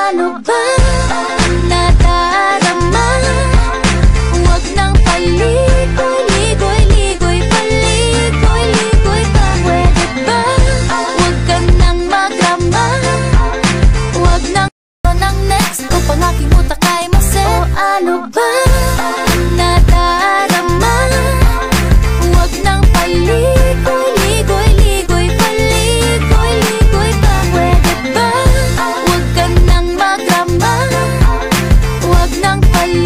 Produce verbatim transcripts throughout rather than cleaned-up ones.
ano ba nadarama? Huwag nang paligoy-ligoy-ligoy, paligoy-ligoy pa. Pwede ba? Huwag ka nang magrama. Huwag nang ng next ko pang aking utak ay maset. O ano ba nadarama? Huwag nang paligoy-ligoy-ligoy, paligoy-ligoy pa. Pwede ba? Huwag ka nang magrama. Huwag nang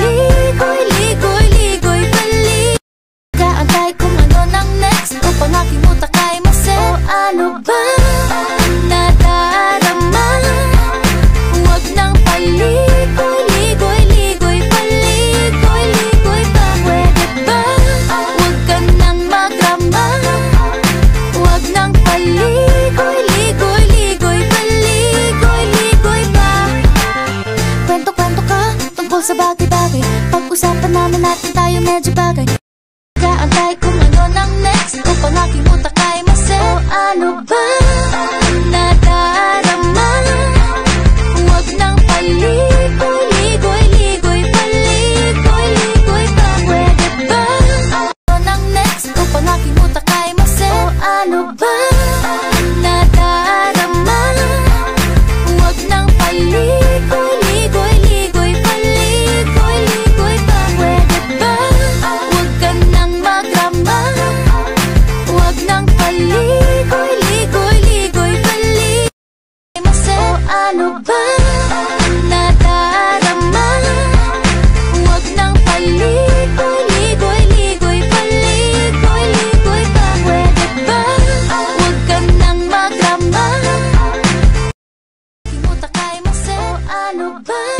paligoy-ligoy-ligoy, paligoy. Kaantay kung ano ng next ko pang aking utak ay maset. O ano ba nadarama? Huwag nang paligoy-ligoy-ligoy, paligoy-ligoy pa. Pwede ba? Huwag ka nang magrama. Huwag nang paligoy-ligoy-ligoy, paligoy-ligoy pa. Kwento-kwento ka tungkol sa bagay-bagay. Pag-usapan naman natin tayo medyo bagay. Kaantay kung ano ng next ko pang aking utak ay maset. O ano ba nadarama? Huwag nang paligoy-ligoy-ligoy, paligoy-ligoy pa. Pwede ba? Ano ng next ko pang aking utak ay maset. O ano ba nadarama? Huwag nang paligoy-ligoy-ligoy, paligoy-ligoy pa. Pwede ba? Huwag ka nang magrama. Huwag nang paligoy-ligoy-ligoy, paligoy maset. O ano ba nadarama? Huwag nang paligoy-ligoy-ligoy, paligoy-ligoy pa. Pwede ba? Huwag ka nang magrama. Aking utak ay maset. O ano ba